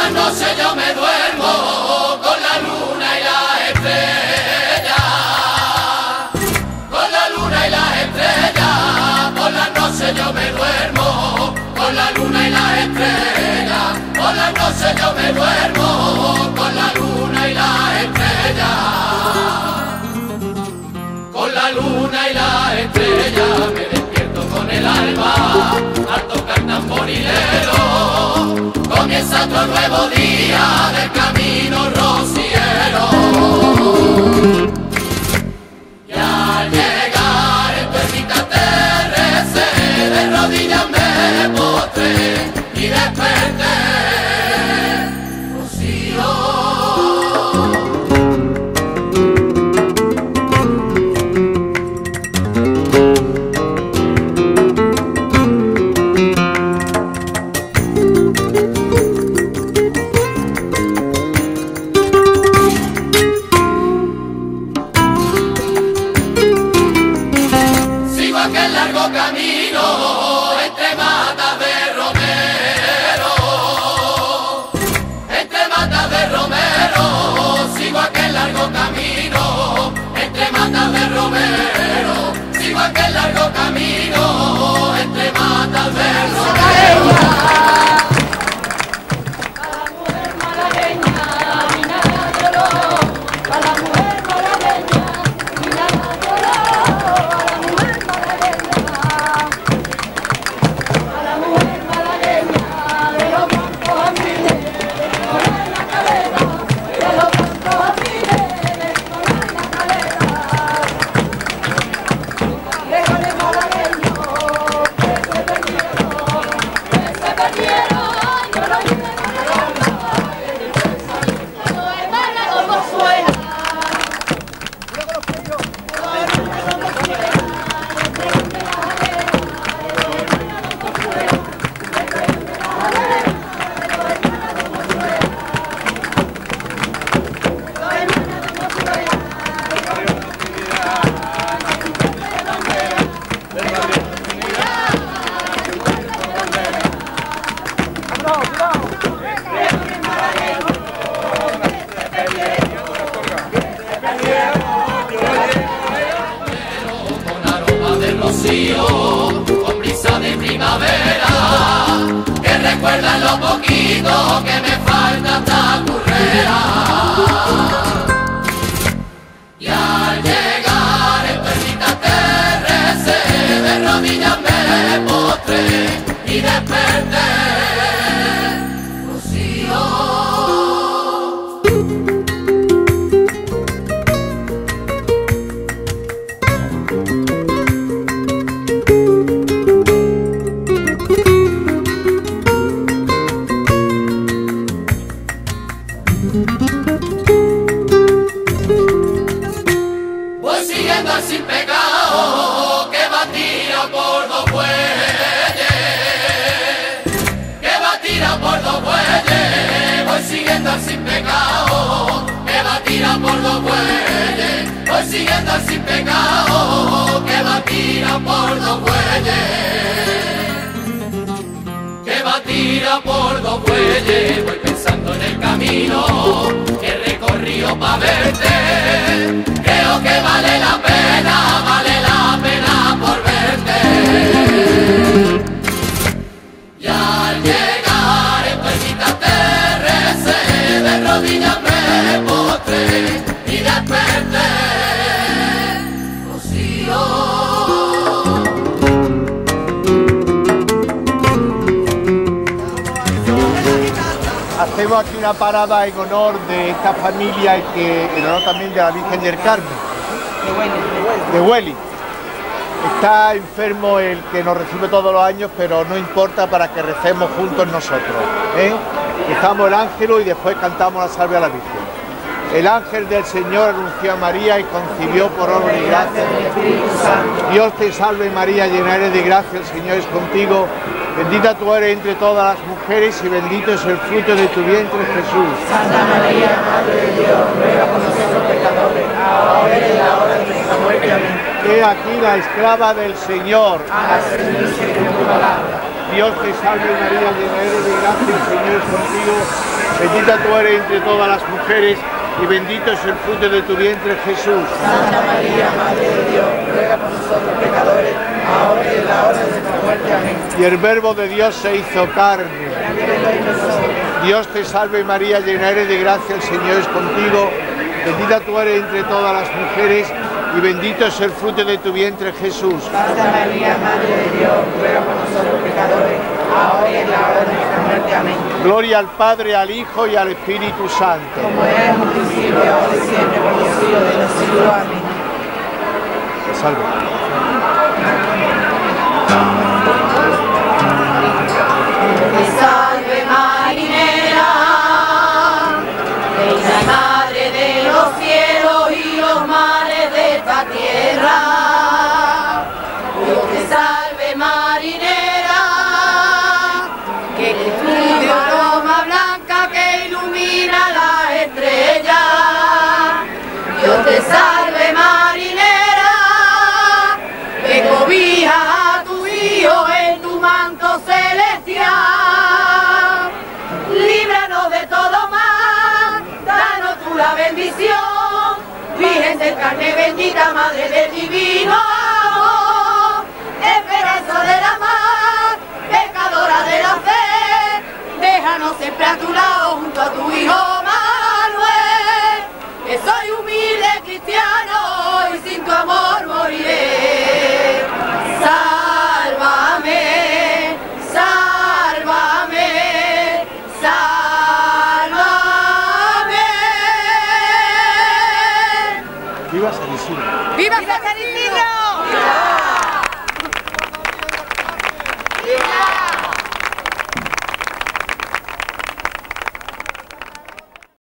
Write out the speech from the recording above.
la noche yo me duermo con la luna y las estrellas. Con la luna y las estrellas. Por la noche yo me duermo con la luna y las estrellas. Por la noche yo me duermo con la luna y las estrellas. Con la luna y las estrellas me despierto con el alma al tocar tamborilero. Comienza otro nuevo día del camino rociero. Y al llegar en tu ermita te recé, de rodillas me postré y desperté, Rocío. Camino entre matas de romero, entre matas de romero, sigo aquel largo camino, entre matas de romero, sigo aquel largo camino, entre matas de romero. Con brisa de primavera que recuerdan lo poquito que me falta esta currera. Y al llegar en tu ermita te recé, de rodillas me postré y desperté, Rocío. Voy siguiendo al sin pecado que batía por dos bueyes, que batía por dos bueyes. Voy siguiendo al sin pecado que batía por dos bueyes. Voy siguiendo al sin pecado que batía por dos bueyes, que batía por dos bueyes. Voy pensando en el camino que recorrió pa' verte. Creo que vale la pena por verte. Y al llegar en tu ermita te recé, de rodillas me postré y desperté, Rocío. Hacemos aquí una parada en honor de esta familia y en honor también de la Virgen del Carmen, de Hueli. Está enfermo el que nos recibe todos los años, pero no importa, para que recemos juntos nosotros. Estamos el ángelo y después cantamos la salve a la Virgen. El ángel del Señor anunció a María y concibió por obra y gracia del Espíritu Santo. Dios te salve María, llena eres de gracia, el Señor es contigo. Bendita tú eres entre todas las mujeres y bendito es el fruto de tu vientre, Jesús. Santa María, Madre de Dios, ruega por nosotros pecadores, ahora y en la hora de nuestra muerte. Amén. He aquí la esclava del Señor. Hágase en mí según tu palabra. Dios te salve María, llena eres de gracia, el Señor es contigo, bendita tú eres entre todas las mujeres y bendito es el fruto de tu vientre, Jesús. Santa María, Madre de Dios, ruega por nosotros pecadores, ahora y en la hora de nuestra muerte. Amén. Y el Verbo de Dios se hizo carne. Dios te salve María, llena eres de gracia, el Señor es contigo, bendita tú eres entre todas las mujeres y bendito es el fruto de tu vientre, Jesús. Santa María, Madre de Dios, ruega por nosotros pecadores, ahora y en la hora de nuestra muerte. Amén. Gloria al Padre, al Hijo y al Espíritu Santo. Como era en un principio, ahora y siempre, por los siglos de los siglos. Amén. Te salve. Te salve marinera, reina y madre de los cielos y los mares de esta tierra. Dios te salve marinera, que tu aroma blanca que ilumina las estrellas. Dios te salve marinera, que cobija a tu hijo en tu manto celestial. Líbranos de todo mal, danos tú la bendición, Virgen del carne bendita, Madre del divino amor, esperanza de la mar, pecadora de la fe, déjanos siempre a tu lado junto a tu hijo Manuel, que soy humilde cristiano y sin tu amor moriré. Sálvame, sálvame, sálvame. Viva San Isidro. ¡Viva San Isidro!